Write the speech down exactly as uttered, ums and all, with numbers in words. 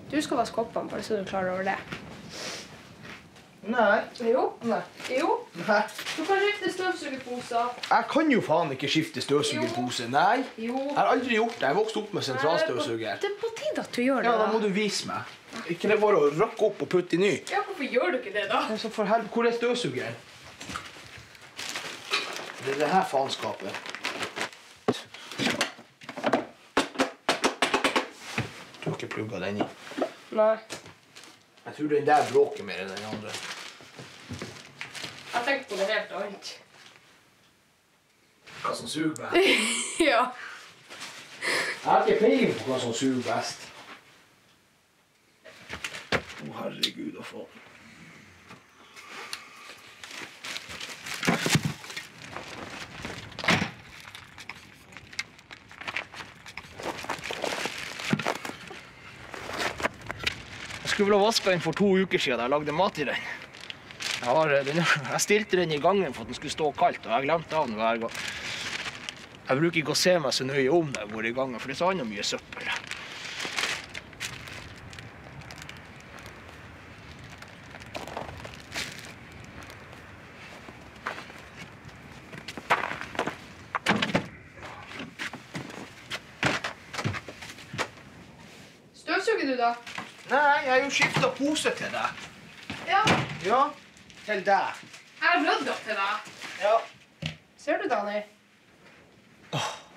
Du skal vaske koppene, bare så du klarer over det. Nei. Jo. Nei. Jo. Nei. Du kan skifte støvsugerposer. Jeg kan jo faen ikke skifte støvsugerpose. Nei. Jo. Jeg har aldri gjort det. Jeg vokste opp med sentralstøvsuger. Det er på tide at du gjør det. Ja, da må du vise meg. Ikke det bare å rakke opp og putte i ny. Ja, hvorfor gjør du ikke det da? Så for helvete, hvor er støvsugeren? Det er det her faenskapet. Du har ikke plugget den i. Nei. Jeg tror den der bråker mer enn den andre. Jeg tenkte på det helt annet. Hva som suger best? Ja. Jeg har ikke peiling på hva som suger best. Å, herregud, å faen. Jeg skulle vel ha vasket den for to uker siden da jeg lagde mat i den. Jeg, har, den, jeg stilte den i gangen for at den skulle stå kaldt, og jeg glemte av den hver gang. Jeg bruker ikke å se meg så nøye om når jeg går i gangen, for det er så annet mye søppel. Støvsuger du da? Nei, jeg har jo skiftet pose til deg. Ja. Ja, til deg. Jeg har ryddet til deg. Ja. Ser du, Dani? Åh.